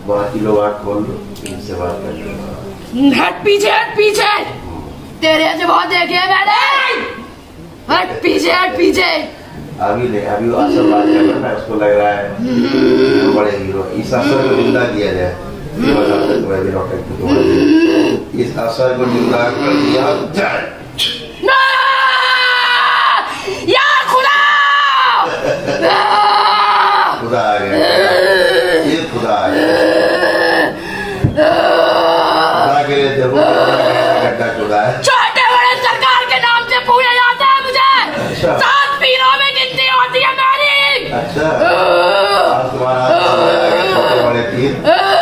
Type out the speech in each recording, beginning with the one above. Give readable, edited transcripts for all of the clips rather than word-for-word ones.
बाकी लोग आँख खोल लो, इनसे बात कर लो। हट पीछे, हट पीछे, तेरे ऐसे बहुत देखे हैं मैंने। हट पीछे, हट पीछे। अभी असल बात कर रहा है, उसको लग रहा है बड़े हीरो। इस असर को जिंदा किया जाए, इस असर को जिंदा कर दिया जाए। या खुदा, खुदा आ गया, ये खुदा आ गया। खुदा के लिए देखो गड्ढा खुदा है। छोटे बड़े सरकार के नाम से पूछा जाता है मुझे। अच्छा। 7 पीरों में गिनती होती है मेरी। अच्छा, आज तुम्हारा छोटे बड़े पीर।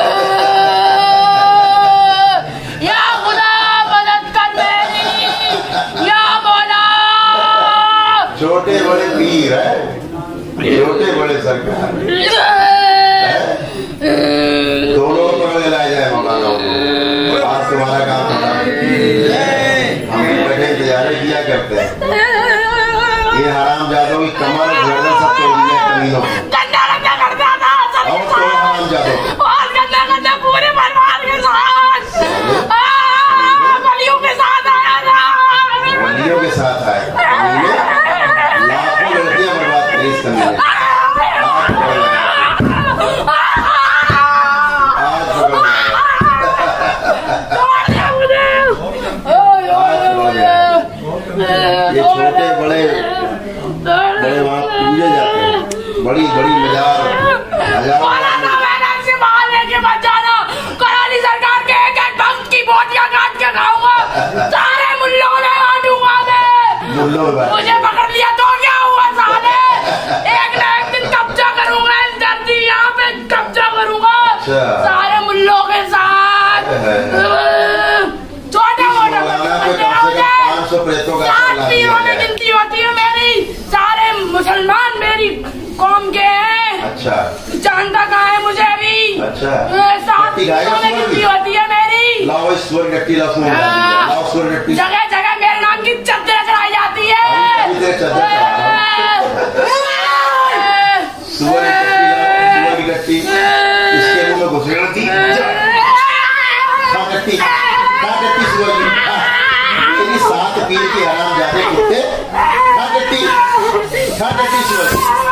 या खुदा मदद कर मेरी, या मौला। छोटे बड़े पीर है, छोटे बड़े सरकार, दोनों को लाया जाए मौलाना को। आज तुम्हारा काम होता है, हम बैठे इंतजार किया करते हैं। ये हराम जादों की कमर गर्दन सब तोड़ दिया कमीनों को। गंदा रंगा कर दिया था और तो हराम जादों और गंदा पूरे परिवार के साथ, बलियों के साथ आया था। वलियों के साथ आए, लाखों लड़कियां बर्बाद करी इस कमीने। ये छोटे बड़े वहाँ पूजे जाते हैं, बड़ी बड़ी मजार कराली सरकार के एक भक्त की बोटियां काट के खाऊंगा, सारे मुल्लों में बांटूंगा मैं। मुझे पकड़ लिया तो क्या हुआ साले, एक न एक दिन कब्जा करूंगा इस धरती, यहाँ पे कब्जा करूंगा सारे मुल्लों के साथ। छोटे मोटे 500 प्रेतों का 7 पीरों में गिनती होती है मेरी, सारे मुसलमान मेरी कौम के हैं। अच्छा, जानता कहाँ है मुझे अभी। अच्छा, 7 पीरों में गिनती होती है मेरी। लाओ स्वर गट्टी, लाओ स्वर गट्टी। जगह जगह मेरे नाम की चद्दर चढ़ाई जाती है। सुअर की गट्टी इसके मुंह में घुसेड़ती गट्टी, सुअर की 7 पीर के हराम जाते कुत्ते, गट्टी सुअर।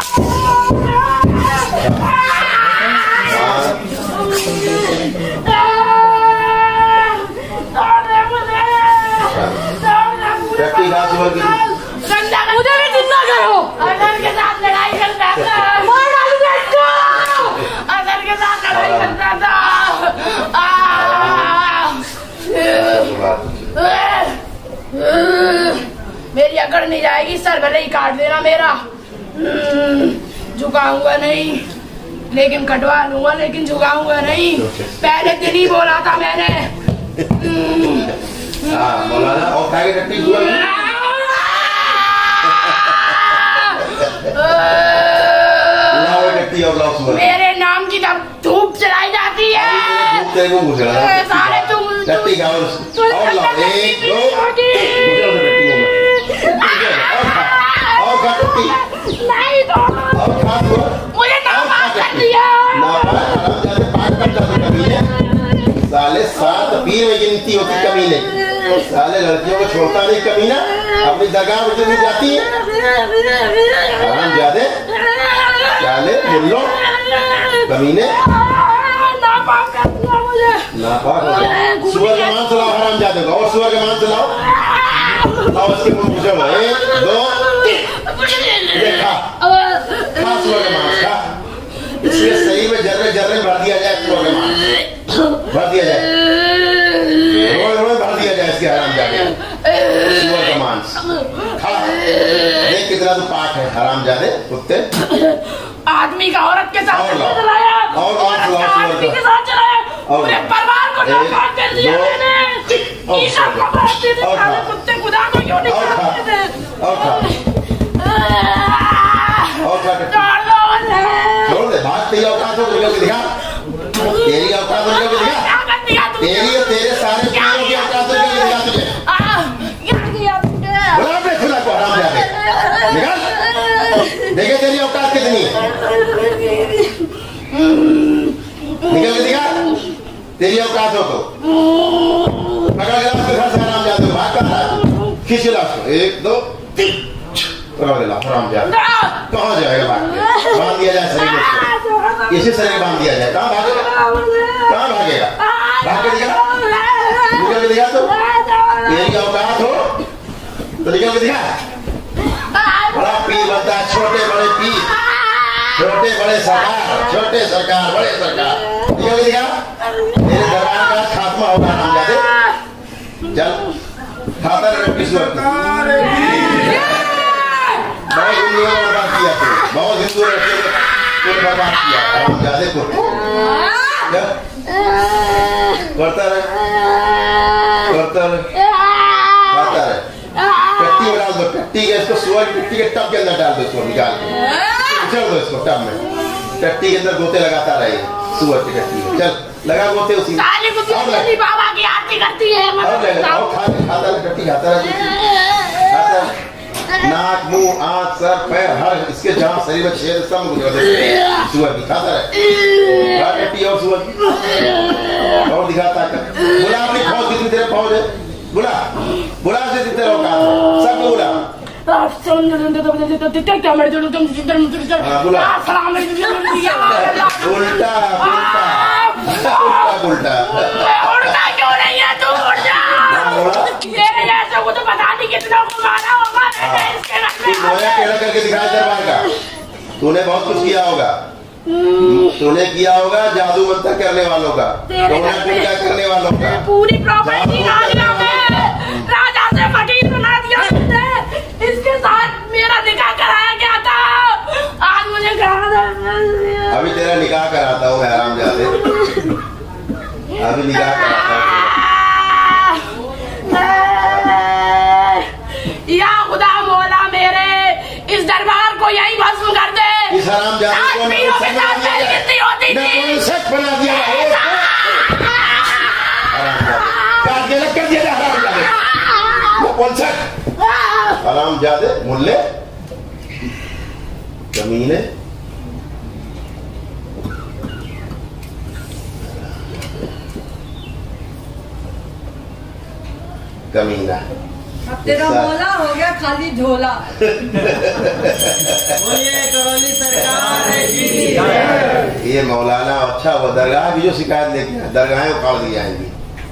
मुझे भी जिंदा करो। अजहर के साथ लड़ाई करता था, मार डालूंगा इसको। अजहर के साथ लड़ाई करता था। मेरी अकड़ नहीं जाएगी, सर भले ही काट देना मेरा। झुकाऊंगा नहीं, लेकिन कटवा लूंगा, लेकिन झुकाऊंगा नहीं। पहले दिन ही बोला था मैंने। मौलाना और खाएगा गट्टी सुअर। मेरे नाम की तब धूप चलाई जाती है। सारे तुम गट्टी खाओ और लाओ, 1 2 और गट्टी नहीं दो, और खा दो। मुझे नापाक कर दिया। साले 7 पीर में गिनती होती कमीने, साले लड़कियों को छोड़ता नहीं कमीना, अपनी दरगाह में नहीं जाती है। हराम जादे, साले मुल्लो कमीने, नापाक कर दिया मुझे। नापाक हो गया। सुअर का मांस लाओ हराम जादे को, और सुअर का मांस लाओ, और उसके मुंह पूछो 1 2 खा सुअर का मांस खा। इसके सही में जर्रे जर्रे भर दिया जाए, सुअर का मांस भर दिया जाए, रोज भर दिया जाए इसके हराम जादे सुअर का मांस खा। देख कितना तो पाक है हराम जादे कुत्ते। आदमी का औरत के साथ चलाया, और आदमी के साथ चलाया, पूरे परिवार को नापाक कर दिया मैंने। ईशा को मारते थे साले कुत्ते, खुदा को क्यों नहीं मारते थे। छोड़ दे, भाग। तेरी औकात हो तो दिखा, तेरी औकात हो तो दिखा, तेरी और तेरे सारे पीरों की औकात हो तो दिखा तुझे। बुला अपने खुदा को हराम जादे, निकाल, देखे तेरी औकात कितनी है, निकल के दिखा। तेरी औकात हो तो पकड़ के उसके घर से हराम जाते भाग कर रहा है, खींच ला उसको 1 2 3 पकड़ ला हराम जाते। कहाँ जाएगा भाग के? बांध दिया जाए शरीर में, इसी शरीर बांध दिया जाए। कहाँ भागेगा? कहाँ भागेगा? भाग के दिखा, निकल के दिखा। तो तेरी औकात हो तो निकल के दिखा। बड़ा पीर बनता है, छोटे बड़े पीर, छोटे बड़े सरकार, छोटे सरकार बड़े सरकार। निकल के दिखा। तेरे दरबार का खात्मा होगा नाम जाते। चल खाता रहे ईश्वर की। बहुत हिंदुओं ने बर्बाद किया तू, बहुत हिंदुओं ने बर्बाद किया नाम जाते को। करता रहे, करता रहे, खाता रहे। कट्टी में डाल दो, कट्टी के इसको सुअर की कट्टी के टब के अंदर डाल दो, इसको निकाल के चल दो इसको टब में। कट्टी के अंदर गोते लगाता रहे सुअर की कट्टी में। चल लगा गोते उसी में। बाबा की आरती करती है। खाता रहे, कट्टी खाता रहे। नाक मुंह आंख सर पैर हर इसके जहाँ शरीर में छेद सब सुअर की खाता रहे। कट्टी और सुअर की और दिखाता कर। बोला अपनी फौज कितनी तेरे फौज है, बुला बुला से जितने लोग सबको बुला। उल्टा उल्टा उल्टा उल्टा क्यों नहीं है तू? उड़ जा। तेरे जैसे को तो पता नहीं कितना को मारा होगा इसके टेढ़ा करके दिखाया दरबार का। तूने बहुत कुछ किया होगा, तूने किया होगा जादू मंत्र करने वालों का, पूजा करने वालों का। पूरी प्रॉपर्टी राजा से फकीर बना दिया तुमने। इसके साथ मेरा निकाह कराया गया था, आज मुझे कहा। अभी तेरा निकाह कराता हूँ हराम जाते, अभी निकाह कराता हूँ। या खुदा मौला मेरे इस दरबार को यही भस्म कर दे। इस हराम जाते को कितनी होती थी शक बना दिया है। कर दिया हराम जाते, वो कौन सा हराम जाते मुल्ले कमीने। कमीना अब तेरा मौला हो गया खाली झोला। ये मौलाना अच्छा वो दरगाह की जो शिकायत लेके आए, दरगाहें उखाड़ दी जाएंगी।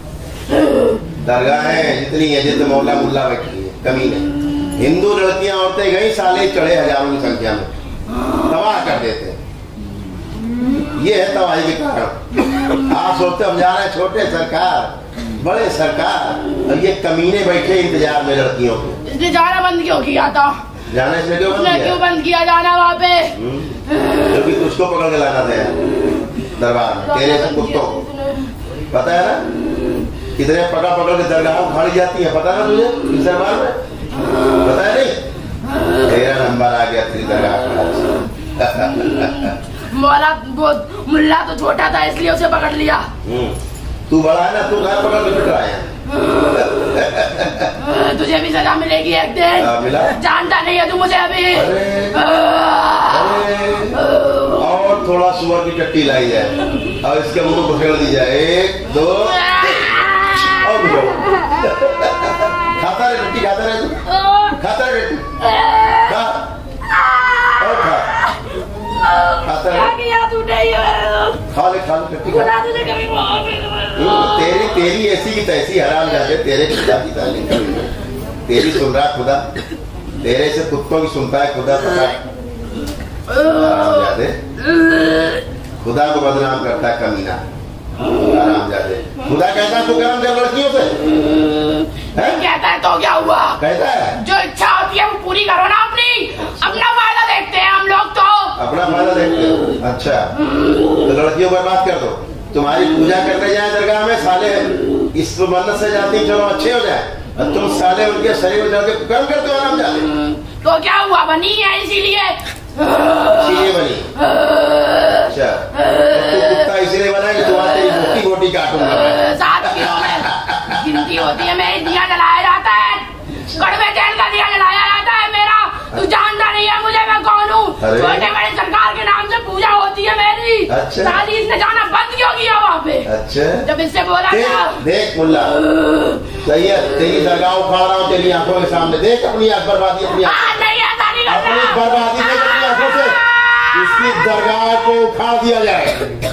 दरगाहें जितनी है जितने मौला मुल्ला बैठी है कमीने। हिंदू लड़कियां औरतें गई साले चढ़े हजारों की संख्या में, तबाह कर देते। ये है तबाही के कारण। आप सोचते हम जा रहे हैं छोटे सरकार बड़े सरकार, और ये कमीने बैठे इंतजार में लड़कियों के। इसने जाना बंद क्यों किया था? जाना इसने क्यों बंद किया जाना वहाँ पे? क्योंकि तुझको पकड़ के लाना था दरबार में, तेरे से कुत्तों को। पता है ना कितने पकड़ के दरगाह उखाड़ी जाती है, पता ना तुझे इस दरबार में? पता है नहीं? तेरा नंबर आ गया तेरी दरगाह। मौला मुल्ला तो छोटा था इसलिए उसे पकड़ लिया। तू बड़ा है ना, तू घर पकड़ के फिट रहा है। तुझे भी सजा मिलेगी एक दिन। जानता नहीं है तू मुझे अभी। और थोड़ा सुअर की टट्टी लाई जाए और इसके मुंह को फेंक दी जाए 1 2 और खाता रहे टट्टी, खाता रहे तू, खाता रहे टट्टी, खा और खा, खाता रहे। खा ले टट्टी खा। तेरी ऐसी की तैसी हराम जाते, तेरे खुदा की तालीम तेरी सुन रहा खुदा, तेरे से कुत्तों की सुनता है खुदा। हराम जाते खुदा को बदनाम करता है कमीना, हराम जाते। खुदा कहता है तू कर्म कर लड़कियों से, कहता है तो क्या हुआ? कहता है जो इच्छा होती है वो पूरी करो ना अपनी। अपना फायदा देखते हैं हम लोग, तो अपना फायदा देखते हो। अच्छा तो लड़कियों पर बात कर दो, तुम्हारी पूजा करने जाए दरगाह में साले इस मन्नत से जाती चलो अच्छे हो जाए, और तुम साले उनके शरीर में जाके कर्म करते हो आराम जाते। तो क्या हुआ? बनी है इसीलिए बनी। अच्छा तू कुत्ता इसीलिए बना कि तुम्हारी मोटी मोटी काटूंगा। 7 किलो में गिनती होती है, मैं दिया जलाया जाता है, कड़वे तेल का दिया जलाया जाता है मेरा। तू जानता नहीं है मुझे, मैं कौन हूँ? छोटे बड़े सरकार के नाम से पूजा होती है मेरी। अच्छा शादी इसने जाना बंद क्यों किया वहाँ पे? अच्छा जब इससे बोला था। देख मुल्ला सही है, तेरी दरगाह उखाड़ रहा हूँ तेरी आंखों के सामने, देख अपनी बर्बादी, अपनी बर्बादी देख अपनी आंखों से। इसकी दरगाह को उखाड़ दिया जाए,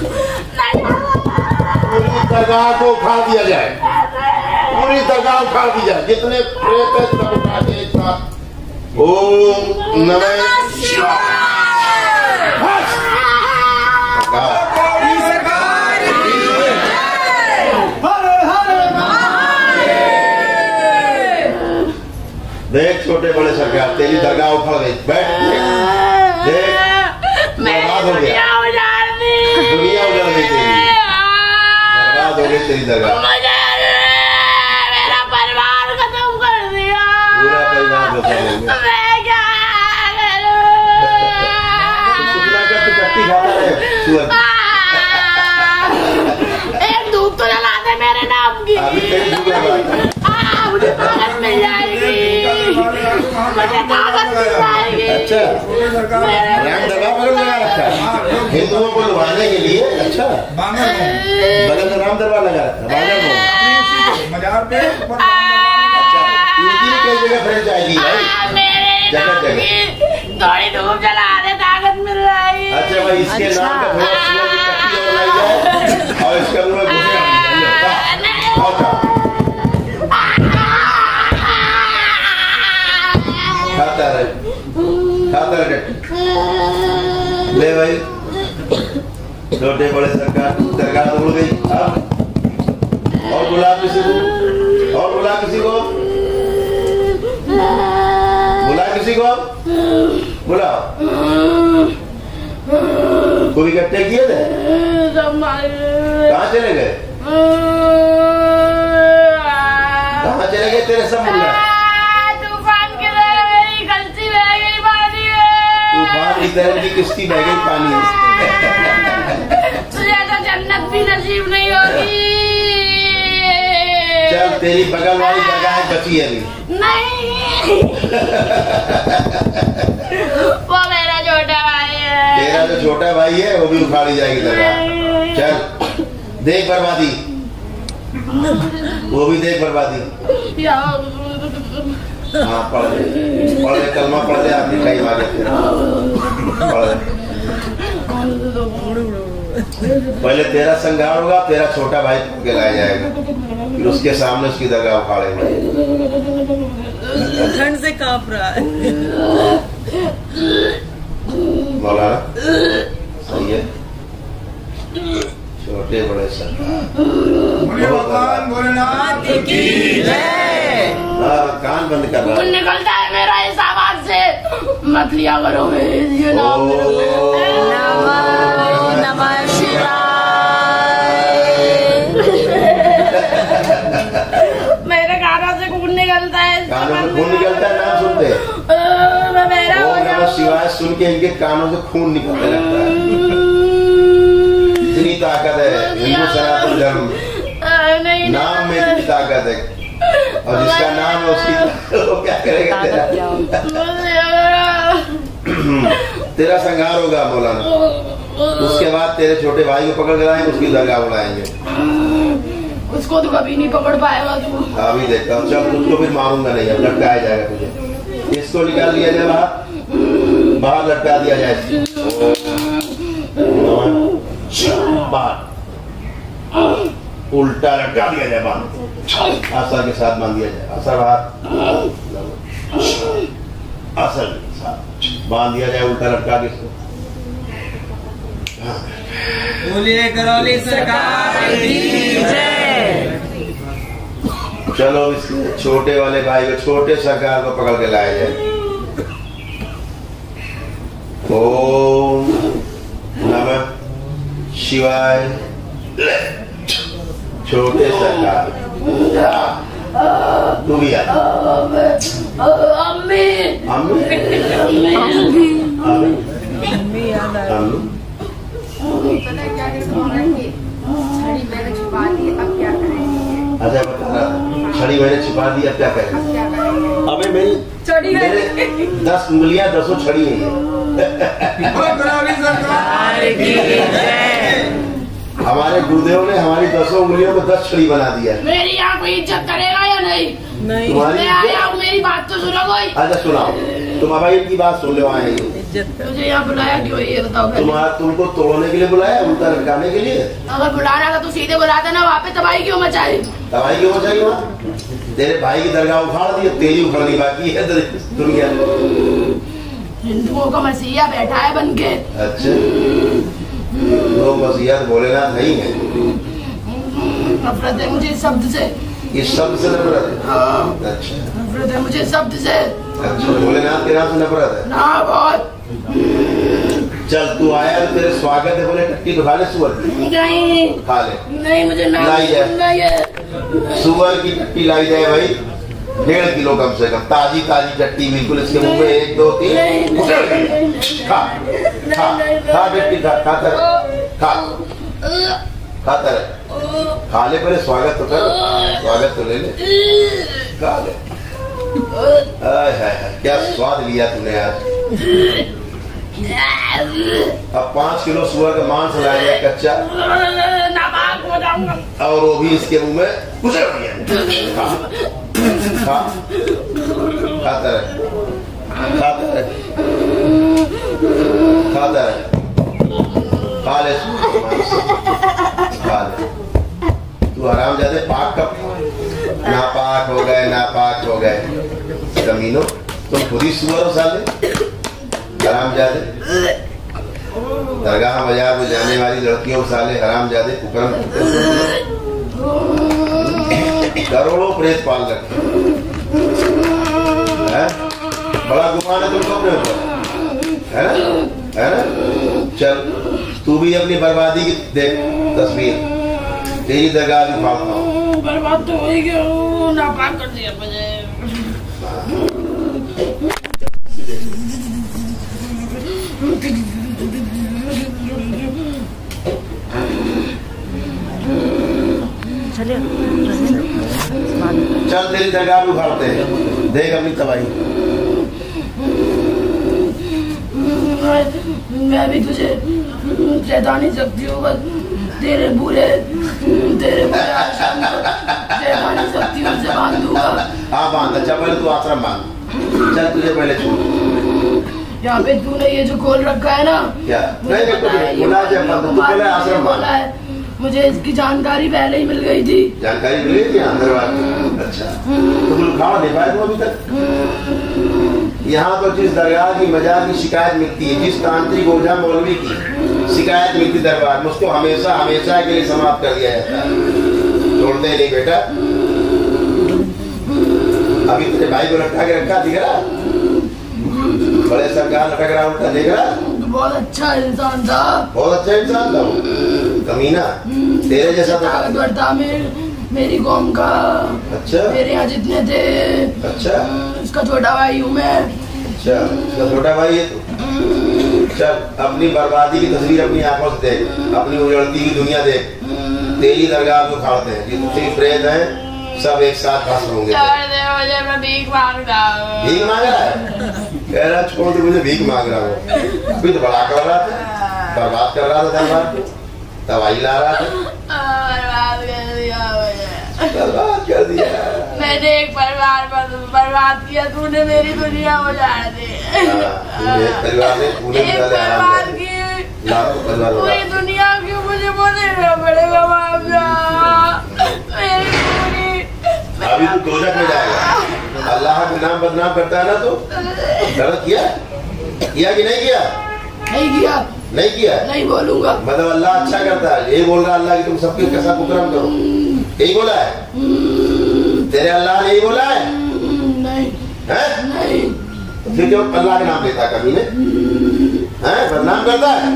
पूरी दरगाह को उखाड़ दिया जाए, पूरी दरगाह उखाड़ दी जाए, जितने प्रेत है सब उठा के एक साथ। ओम नमः शिवाय। देख छोटे बड़े सरकार तेरी दरगाह उखड़ गई, बैठ देख बर्बाद हो गया, दुनिया उजड़ गई तेरी, बर्बाद हो गई तेरी दरगाह, मेरा परिवार खत्म कर दिया, पूरा परिवार खत्म हो गया। मैं क्या करूं? तू कट्टी खाता रहे सुअर, एक धूप तो जला दे मेरे नाम की, अभी तेरी धूप लगा, मुझे ताकत मिल जाएगी, मुझे ताकत मिल जाएगी। अच्छा राम दरबार बगल लगा रखा है हिंदुओं को लुभाने के लिए। अच्छा बगल में राम दरबार लगा रखा है मजार पे। अच्छा इनकी भी कई जगह फ्रेंचाइजी है जगह जगह, थोड़ी धूप जला दे ताकत मिल जाएगी। अच्छा भाई इसके नाम का थोड़ा सुअर की कट्टी और लाई जाए और इसके अंदर घुसे खाता रहे ले भाई। छोटे बड़े सरकार दरगाह उड़ गई, अब और बुला किसी को, और बुला किसी को, बुला किसी को, बुलाओ। कोई इकट्ठे किए थे, कहाँ चले गए, कहाँ चले गए तेरे सब मुल्ला? तूफान की तरह की किश्ती बह गई पानी में, तुझे तो जन्नत भी नसीब नहीं होगी। चल तेरी बगल वाली जगह बची है अभी नहीं। वो मेरा छोटा भाई है, तेरा जो छोटा भाई है वो भी उखाड़ी जाएगी दरगाह। चल देख बर्बादी, वो भी देख बर्बादी। हाँ पढ़ ले कलमा पढ़ ले, आपने कई मारे पढ़ ले। पहले तेरा संगार होगा, तेरा छोटा भाई के लाया जाएगा, फिर उसके सामने उसकी दरगाह उखाड़ेंगे। ठंड से कांप रहा है मौलाना, सही है। छोटे बड़े सरकार कान बंद कर रहा है, निकलता है मेरा इस आवाज से, मत लिया करो ये नाम। नमः शिवाय। मेरे कानों से खून निकलता है, कानों से खून निकलता है, नाम सुनते मेरा नमः शिवाय सुन के इनके कानों से खून निकलने लगता है। इतनी ताकत है हिंदू सनातन धर्म, नाम में इतनी ताकत है, और जिसका नाम है उसकी वो क्या करेगा तेरा? तेरा संहार होगा मौलाना, उसके बाद तेरे छोटे भाई को पकड़ कर लाएंगे, उसकी दरगाह बुलाएंगे। उसको तो कभी नहीं पकड़ पाएगा तू। अभी देखता हूँ, चल तुझको फिर मारूंगा नहीं, अब लटकाया जाएगा तुझे। इसको निकाल दिया जाए बाहर, बाहर लटका दिया जाए, बाहर उल्टा लटका दिया जाए, बाहर आसर के साथ बांध दिया जाए, आसर बाहर, आसर के साथ बांध दिया जाए, उल्टा लटका के इसको। बोलिए करौली सरकार की जय। चलो इस छोटे वाले भाई को, छोटे सरकार को पकड़ के लाया जाए। ओम नमः शिवाय। छोटे सरकार तू भी आ। अम्मी अम्मी अच्छा बता रहा था, छड़ी मैंने छिपा दी, अब क्या करें? अबे मेरी 10 उंगलियां 10 छड़ी है। हमारे गुरुदेव ने हमारी 10 उंगलियों को 10 छड़ी बना दिया। मेरी यहाँ कोई इज्जत करेगा या नहीं? नहीं। मैं आया हूँ, मेरी बात तो सुनो कोई। अच्छा सुनाओ, तुम अभाई की बात सुन लो। आए मुझे यहाँ बुलाया क्यों ये बताओ? तुमको तोड़ने के लिए बुलाया, उल्टा लटकाने के लिए? अगर बुलाना था तो सीधे बुला देना, वहाँ पे तबाही क्यों मचाई? तबाही क्यों मचाई? वहाँ तेरे भाई की दरगाह उखाड़ दी, तेरी उखड़नी बाकी है दुनिया। हिंदुओं का मसीहा बैठा है बन के। अच्छा, लोग मसीहा भोलेनाथ नहीं है। नफरत है मुझे इस शब्द से। इस शब्द से नफरत है? अच्छा, नफरत है मुझे इस शब्द से। अच्छा, भोलेनाथ के नाम से नफरत है ना? बहुत। चल तू आया तो तेरे स्वागत है, बोले टट्टी तो खा ले सुअर की। नहीं खा ले। नहीं, मुझे ना लाई जाए, सुअर की टट्टी लाई जाए भाई, 1.5 किलो कम से कम, ताजी ताजी टट्टी बिल्कुल। इसके मुंह में 1 2 3 खा खा खा टट्टी खा, खाता रहे, खा ले, पहले स्वागत तो कर, स्वागत तो ले ले, खा ले। क्या स्वाद लिया तूने आज। अब 5 किलो सुअर का मांस लाया गया कच्चा, और वो भी इसके मुंह में घुसे गया। खा, खाता रहे, खाता रहे, खाता रहे, खा ले, खा ले। तू आराम जाते पाक कब नापाक हो गए, नापाक हो गए कमीनों, तुम खुद ही सुअर हो साले। हराम जादे, दरगाह बाजार में जाने वाली लड़कियों साले हराम जादे कुकर्म, करोड़ों प्रेत पाल रखे हैं। बड़ा गुमान है तुमको अपने ऊपर, है ना? चल तू भी अपनी बर्बादी की देख तस्वीर, तेरी दरगाह भी फाड़ता हूँ। बर्बाद तो हो ही गया, नापाक कर दिया मुझे। चल तेरी दरगाह भी उखाड़ते हैं, देख अपनी तबाही। मैं भी तुझे शैतानी शक्तियों का तेरे बुरे शैतानी शक्तियों से बांध दूंगा। हाँ बांध। अच्छा पहले तू आश्रम बांध, चल तुझे पहले छोड़। यहाँ पे तूने ये जो खोल रखा है ना, क्या पहले आश्रम बांध। मुझे इसकी जानकारी पहले ही मिल गई थी। जानकारी मिल गई थी अंदर वाली? अच्छा, तो कुछ खाओ नहीं पाए तुम अभी तक? यहाँ तो जिस दरगाह की मजार की शिकायत मिलती है, जिस तांत्रिक ओझा मौलवी की शिकायत मिलती दरबार में, उसको हमेशा हमेशा के लिए समाप्त कर दिया जाता है। छोड़ते नहीं बेटा। अभी तेरे भाई को लटका के रखा, दिख रहा? बड़े सरकार लटक रहा उल्टा, देख रहा? बहुत अच्छा इंसान था, बहुत अच्छा इंसान था वो कमीना, तेरे जैसा ताकतवर था मेरी कौम का। अच्छा, मेरे यहाँ जितने थे। अच्छा, इसका छोटा भाई हूँ मैं। अच्छा, इसका छोटा भाई है तू। चल अपनी बर्बादी की तस्वीर अपनी आंखों से देख, अपनी उजड़ती की दुनिया देख। तेरी दरगाह को उखाड़ते हैं, जितने प्रेत हैं सब एक साथ भस्म होंगे। मैं भीख मांग रहा हूँ। भीख मांग रहा है? कह रहा छोड़ दे, मुझे भीख मांग रहा हूँ। अभी तो बड़ा कर रहा था, बर्बाद कर रहा था दरबार को, दवाई ला रहा था। बर्बाद कर दिया मुझे, बर्बाद कर दिया। मैंने एक परिवार बर्बाद किया, तूने मेरी दुनिया उजाड़ दी। परिवार ने परिवार की पूरी दुनिया की मुझे बोलेगा पड़ेगा मामला। अभी तू दोजख में जाएगा। अल्लाह के नाम बदनाम करता है ना, तो गलत किया कि नहीं किया? नहीं किया। नहीं किया? नहीं बोलूंगा। मतलब अल्लाह अच्छा करता है, यही बोल रहा अल्लाह की तुम सबके कैसा कुकर्म करो, यही बोला है? तेरे अल्लाह ने यही बोला है? नहीं है? नहीं। फिर क्यों अल्लाह के नाम लेता कमीने? हैं, बदनाम करता है?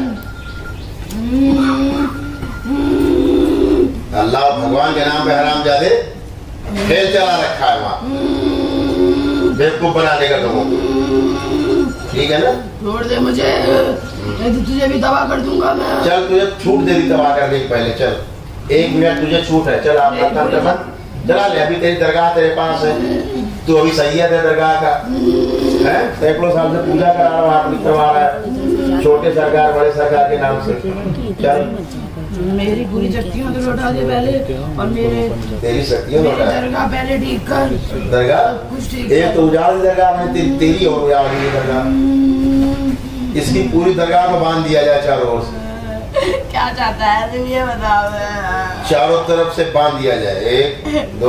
अल्लाह भगवान के नाम पे हराम जादे खेल चला रखा है वहाँ, बेवकूफ बनाने का लोगों को। ठीक है ना? छोड़ दे मुझे, नहीं तो तुझे भी तबाह कर दूंगा मैं। चल तुझे छूट दे दी तबाह करने के पहले। चल 1 मिनट तुझे छूट है, चल आप चला ले। अभी तेरी दरगाह तेरे पास है, तू अभी सैयद है दरगाह का, है? सैकड़ों साल से पूजा करा रहा हूँ, आप करवा रहा है, छोटे सरकार बड़े सरकार के नाम से। चल मेरी पूरी शक्तियाँ तो लौटा दे पहले, और मेरे तेरी शक्तियाँ लौटा दरगाह पहले ठीक कर। दरगाह कुछ ठीक एक तो उजाड़ दरगाह में तेरी और उजाड़ दी दरगाह, इसकी पूरी दरगाह में बांध दिया जाए चारों ओर से। क्या चाहता है तुम ये बताओ। चारों तरफ से बांध दिया जाए, 1 2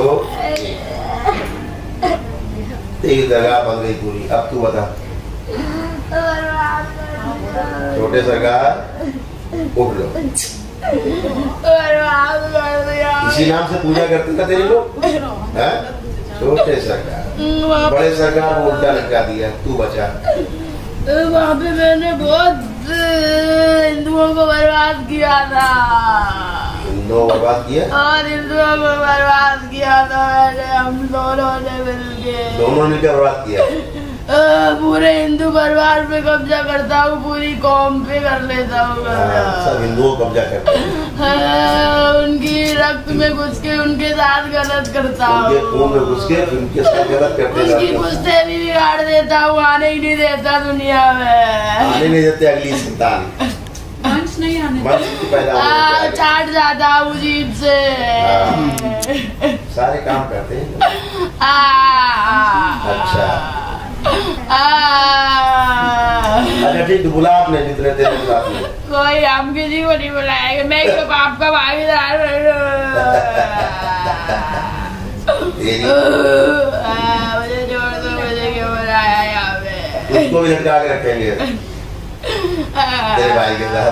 तेरी दरगाह बन गई पूरी। अब तू बता छोटे सरकार उठ लो। इसी नाम से पूजा करते ना तेरे लोग, छोटे सरकार। बड़े सरकार को उल्टा लटका दिया, तू बचा। वहाँ पे मैंने बहुत हिंदुओं को बर्बाद किया था। हिंदुओं को बर्बाद किया? और हिंदुओं को बर्बाद किया था मैंने, हम दोनों ने मिलके। दोनों ने क्या बर्बाद किया? पूरे हिंदू परिवार पे कब्जा करता हूँ, पूरी कौम पे कर लेता हूँ। सब हिंदुओं को कब्जा करता हूँ, उनकी रक्त में घुस के उनके साथ गलत करता हूँ, उनके खून में घुस के उनके साथ गलत करते, उनकी पुश्ते भी बिगाड़ देता हूँ, आने ही नहीं देता दुनिया में, आने नहीं देते अगली संतान, वंश नहीं आने पैदा चाट जाता हूँ जीभ से। सारे काम करते हैं। अच्छा अच्छा ठीक, बुला आपने जितने तेरे बुला कोई हम किसी को नहीं बुलाएंगे, मैं तो बाप का भागीदार मुझे जोड़ दो, मुझे क्यों बुलाया यहाँ पे? उसको भी लटका के रखेंगे तेरे भाई के साथ।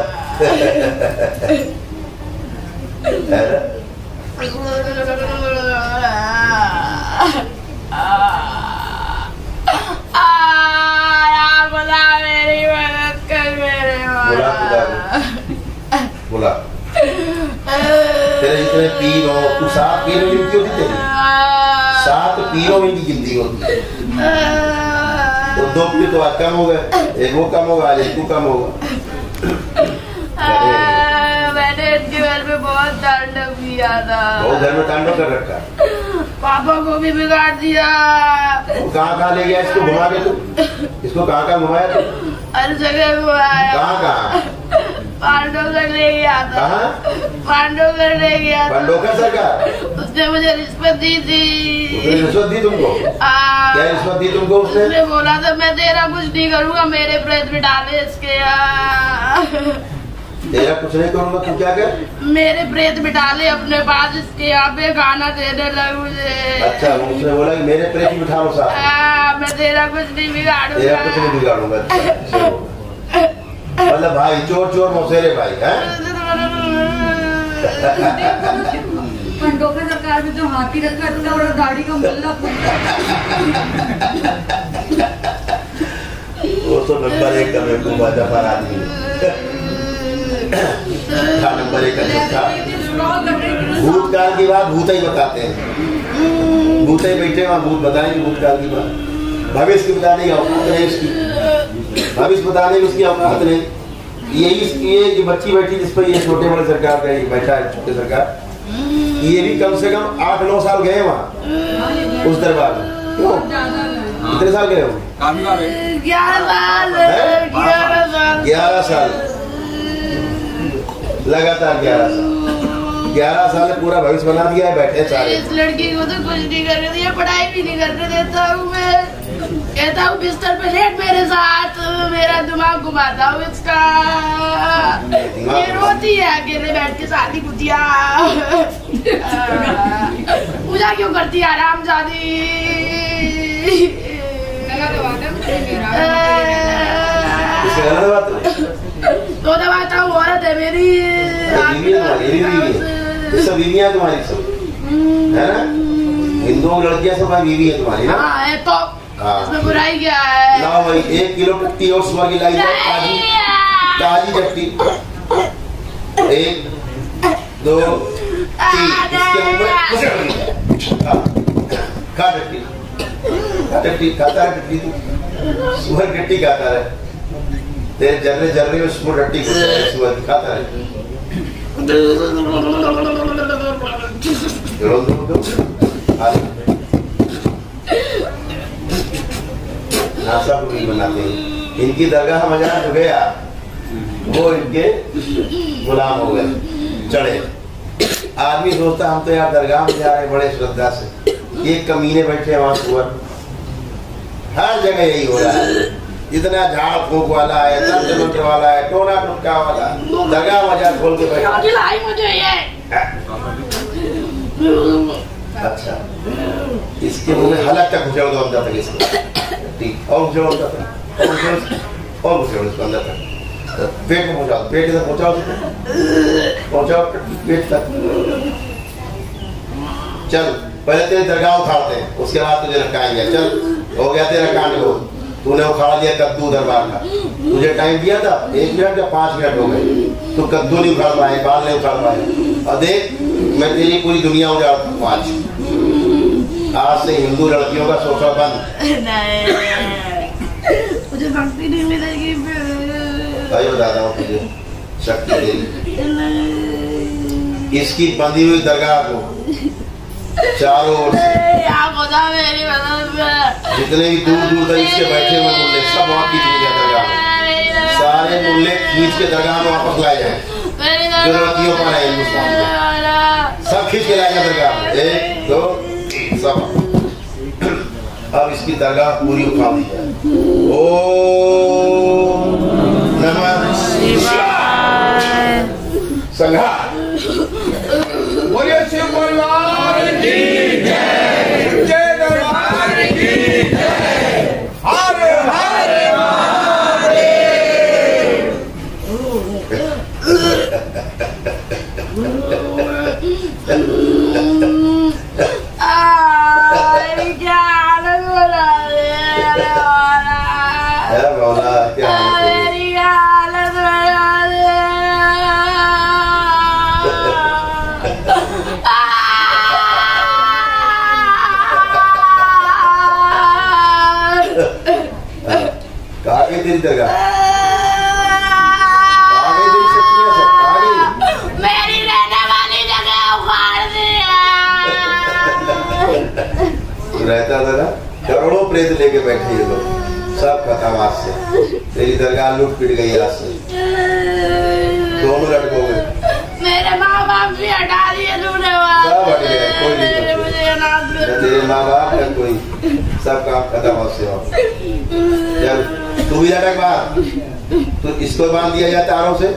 मेरी मदद कर, मेरे बोला तेरे जितने पीर हो, तू 7 पीरों में क्यों जीते? 7 पीरों में की गिनती होती है, तो 2 पीर तो आज कम हो गए, एक वो कम होगा, आज एक तू कम होगा। मैंने इनके घर में बहुत तांडव किया था, बहुत घर में तांडव कर रखा, पापा को भी बिगाड़ दिया। कहाँ ले गया इसको घुमा के? तू इसको कहाँ घुमाया तू? हर जगह घुमाया। कहाँ? पांडवगढ़ ले गया था। पांडवगढ़ ले गया था। पांडवगढ़ सरकार? उसने मुझे रिश्वत दी थी। उसने रिश्वत दी तुमको? क्या रिश्वत दी तुमको उसने? उसने बोला था मैं तेरा कुछ नहीं करूँगा, मेरे प्रेत में डाले इसके यहाँ। तेरा कुछ नहीं करूँगा, तू क्या कर? मेरे प्रेत बिठा ले अपने पास, इसके यहाँ पे खाना देने लग मुझे। अच्छा, उसने बोला कि मेरे प्रेत बिठा लो साथ। मैं तेरा कुछ नहीं बिगाड़ूंगा। तेरा कुछ नहीं बिगाड़ूंगा। मतलब भाई चोर चोर मौसेरे भाई है। पंडोका सरकार में जो हाथी रखा था और गाड़ी का मुल्ला, वो तो नंबर 1 का मेरे को जफर आदमी था, नंबर 1 का था। भूतकाल की बात भूत ही बताते हैं, भूत ही बैठे वहाँ भूत बताएंगे भूतकाल की बात। भविष्य की बताने की औकात नहीं उसकी, भविष्य बताने की उसकी औकात नहीं। ये जो बच्ची बैठी जिस पर ये छोटे बड़े सरकार का ये बैठा है, छोटे सरकार, ये भी कम से कम 8-9 साल गए वहाँ उस दरबार में। क्यों कितने साल गए हो? 11 साल लगातार 11 साल पूरा भविष्य बना दिया है, बैठे सारे। इस लड़की को तो कुछ नहीं करने दिया, पढ़ाई भी नहीं करने देता हूँ मैं। कहता हूँ बिस्तर पे लेट मेरे साथ, मेरा दिमाग घुमाता हूँ इसका। ये रोती है अकेले बैठ के, शादी कुतिया। पूजा क्यों करती है हरामजादी? तो दबाता हूँ, औरत है मेरी। सब बीवियाँ तुम्हारी सब है ना? हिंदुओं लड़कियाँ सब बीवी है तुम्हारी ना? हाँ है तो इसमें बुराई क्या है? लाओ भाई 1 किलो टट्टी और सुबह की लाई जाए, ताजी टट्टी। 1 2 3 इसके मुंह में खा टट्टी, टट्टी खाता है टट्टी, तू सुबह टट्टी खाता है, तेरे जर्रे जर्रे में सुबह टट्टी सुबह खाता है। नाश्ता को नहीं बनाते हैं, इनकी दरगाह मजार हो गया, वो इनके गुलाम हो गए। चढ़े। आदमी सोचता हम तो यार दरगाह में जा रहे हैं बड़े श्रद्धा से, ये कमीने बैठे वहां सुअर। हर जगह यही हो रहा है, जितना झाड़ फूक वाला है, तंत्र वाला है, टोना टुटका वाला, दरगाह बाजार खोल के बैठा। अच्छा, इसके मुंह में हलक तक घुसे तो अंदर तक इसको, ठीक, और घुसे अंदर तक, और घुसे इसको अंदर तक, पेट में पहुंचाओ, पेट तक पहुंचाओ, पेट तक। चल पहले तेरे दरगाह उठाते हैं, उसके बाद तुझे रखाएंगे। चल हो गया तेरा कांड को, तूने उखाड़ लिया कद्दू दरबार का। तुझे टाइम दिया था 1 मिनट या 5 मिनट हो गए, तू कद्दू नहीं उखाड़ पाए, बाल नहीं उखाड़ पाए। और देख मैं तेरी पूरी दुनिया उजाड़ता हूँ आज से हिंदू लड़कियों का शोषण बंद। मुझे भक्ति नहीं मिलेगी, भाई बताता हूँ तुझे शक्ति देगी। इसकी बंधी हुई दरगाह को चारों ओर से जितने भी दूर दूर तक इसके बैठे हुए मुल्ले सब वहाँ खींच लिया दरगाह में। सारे मुल्ले खींच के दरगाह में वापस लाए जाए, जो लड़कियों पर है हिंदुस्तान में, सब खींच के लाए जाए दरगाह में। 1 2 सब। अब इसकी दरगाह पूरी उठा दी जाए। ओम नमः शिवाय। संघा बोलिए शिव परिवार की जय, जय दरबार की जय, हर हर महादेव। क्या हालत बना दे मौला, क्या हालत बना दे। कहाँ गई तेरी दरगाह? कहाँ गई तेरी शक्तियाँ सब? कहाँ गई? मेरी रहने वाली जगह उखाड़ दिया। तू रहता था ना, करोड़ों प्रेत लेके बैठे ये लोग, सब खत्म आज से। तेरी दरगाह लूट पिट गई आज से, दोनों लटको गए। मेरे माँ बाप भी हटा दिए तूने, सब हट गए, कोई नहीं बचा। तेरे माँ बाप है कोई, सब काम खत्म आज से। चल तू भी लटक बाहर, तो इसको बांध दिया जाए तारों से,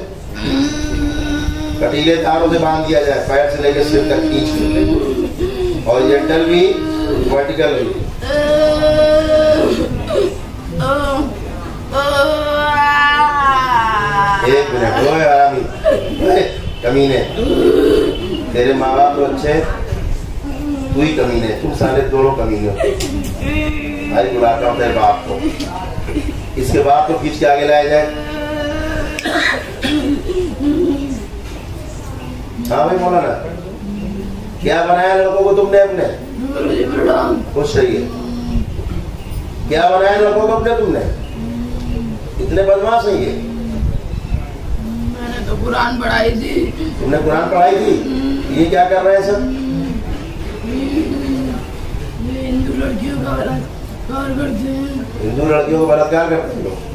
कटीले तारों से बांध दिया जाए, पैर से लेकर सिर तक खींच के, हॉरिजॉन्टल भी वर्टिकल भी। एक मिनट ओए आरामी, कमीने, तेरे माँ बाप तो अच्छे, तू ही कमीने, तुम सारे दोनों कमीने। भाई बुलाता हूँ तेरे बाप को, इसके बाप को खींच के आगे लाया जाए। हाँ भाई बोला ना, क्या बनाया लोगों को तुमने अपने? खुश रहिए। क्या बनाया लोगों को अपने तुमने? इतने बदमाश है ये। मैंने तो कुरान पढ़ाई थी। तुमने कुरान पढ़ाई थी? ये क्या कर रहे हैं सब? ये हिंदू लड़कियों का बलात्कार करते हैं। हिंदू लड़कियों को बलात्कार करते हैं लोग?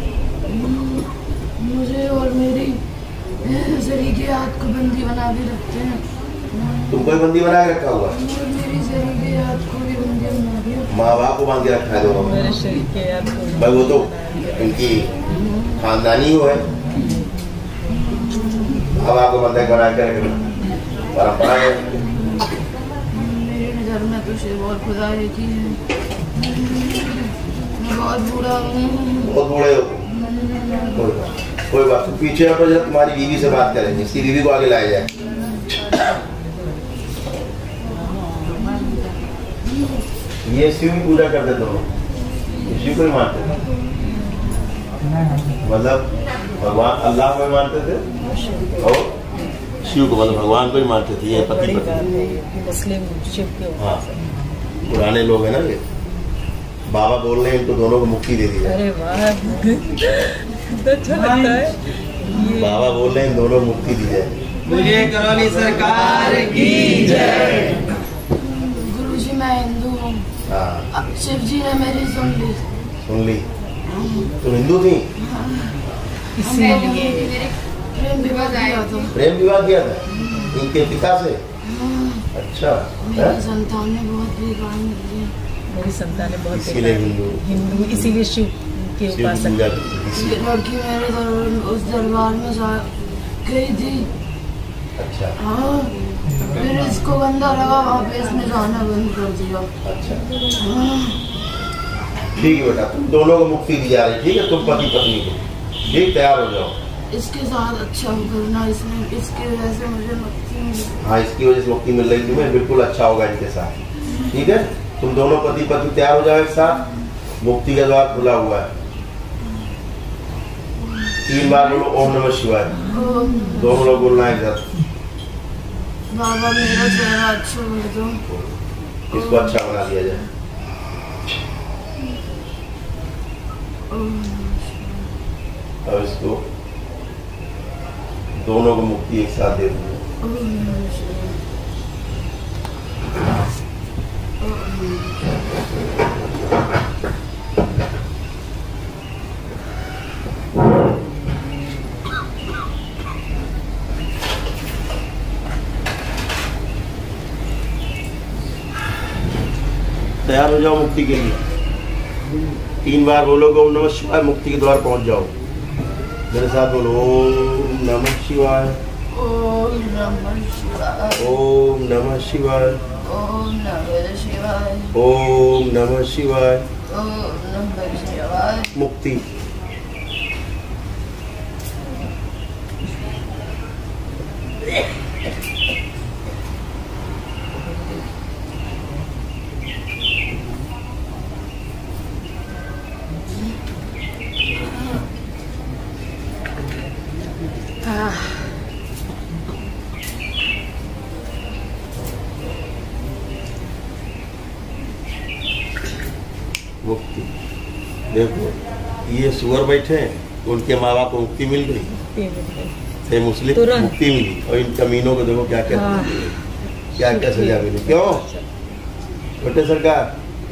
मुझे और मेरी शरीके हाथ को बंदी बना के रखते हैं। तुमको भी बंदी बना के रखा हुआ? मेरी शरीके हाथ को भी बंदी बना के। माँ बाप को बांध के रखा है दोनों? भाई वो तो इनकी खानदानी वो है, माँ बाप को बंधक बना के रखना परंपरा है। मेरे नजर में तो शिव और खुदा एक ही है। मैं बहुत बूढ़ा हूँ। बहुत बूढ़े हो? कोई बात नहीं, पीछे हटो जब तुम्हारी बीवी से बात करेंगे, इसकी बीवी को आगे लाया जाए। ये शिव की पूजा करते दोनों, शिव को ही मानते थे? मतलब भगवान अल्लाह को मानते थे और शिव को, मतलब भगवान को ही मानते थे। ये पति मुस्लिम शिव के। हाँ पुराने लोग हैं ना ये, बाबा बोल रहे हैं इनको दोनों को मुक्ति दे दी जाए। अरे वाह, अच्छा लगता है। बाबा बोल रहे हैं दोनों मुक्ति दी जाए। बोलिए करौली सरकार की जय। गुरुजी मैं हिंदू हूँ। हाँ शिव जी ने मेरी सुन ली। सुन ली? तुम हिंदू थी? इसीलिए प्रेम विवाह किया था। प्रेम विवाह किया था? इनके पिता से? अच्छा। मेरी संतानें बहुत बेकार निकली। मेरी संतानें बहुत इसीलिए हिंदू, इसीलिए शिव के उपासक। ये लड़की मेरे उस दरबार में गई थी। अच्छा। हाँ, फिर इसको गंदा लगा, वहाँ पे इसने जाना बंद कर दिया। अच्छा। हाँ। ठीक है बेटा, तुम दोनों को मुक्ति दी जा रही, ठीक है? तुम पति पत्नी को, ठीक, तैयार हो जाओ। इसके साथ अच्छा करना, इसमें इसकी वजह से मुझे मुक्ति मिली। हाँ, इसकी वजह से मुक्ति मिल रही तुम्हें, बिल्कुल अच्छा होगा इनके साथ, ठीक है? तुम दोनों पति पत्नी तैयार हो जाओ एक साथ, मुक्ति का द्वार खुला हुआ है। 3 बार बोलो ओम नमः शिवाय। दोनों लोग बोलना है इधर। बाबा मेरा चेहरा अच्छा कर दो। इसको अच्छा बना दिया जाए। अब इसको दोनों को मुक्ति एक साथ दे दो। तैयार हो जाओ मुक्ति के लिए। 3 बार बोलोगे ओम नमः शिवाय, मुक्ति के द्वार पहुंच जाओ। मेरे साथ बोलो ओम नमः शिवाय, ओम नमः शिवाय, ओम नमः शिवाय, ओम नमः शिवाय, ओम नमः शिवाय। ओम नमः शिवाय। मुक्ति। मुक्ति। देखो ये सुअर बैठे हैं, उनके माँ बाप को मुक्ति मिल गई, थे मुस्लिम, मुक्ति मिली। और इन कमीनों को देखो क्या क्या क्या क्या सजा मिली। क्यों छोटे सरकार,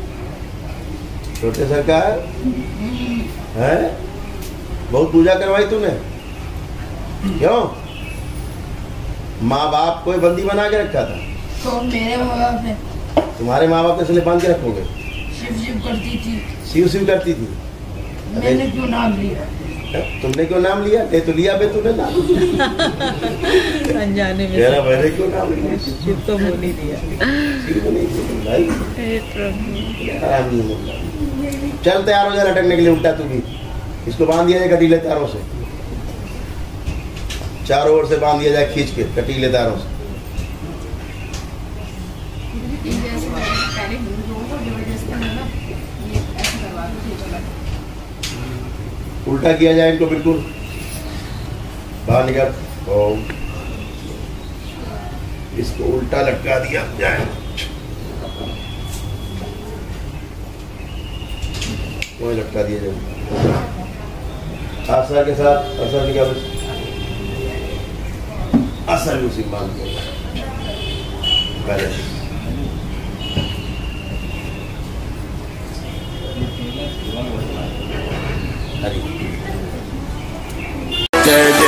छोटे सरकार है? बहुत पूजा करवाई तूने, क्यों? माँ बाप को बंदी बना के रखा था। तो मेरे माँ बाप ने, तुम्हारे माँ बाप कैसे बांध के रखोगे? शिव करती थी। शिव करती थी। मैंने क्यों नाम लिया? तुमने क्यों नाम लिया? ले तो लिया बे तूने नाम। अनजाने में मेरा मैंने क्यों नाम लिया? शिव तो बोल ही दिया। शिव को नहीं बोला भाई। चल तैयार हो जा लटकने के लिए उल्टा तू भी। इसको बांध दिया जाए कटीले तारों से, चारों ओर से बांध दिया जाए खींच के कटीले तारों से। उल्टा किया जाए इनको, बिल्कुल बाहर निकल। ओम, इसको उल्टा लटका दिया जाए। वही लटका दिया जाए आशा के साथ। आशा निकाल, आशा भी उसी मान के हरी।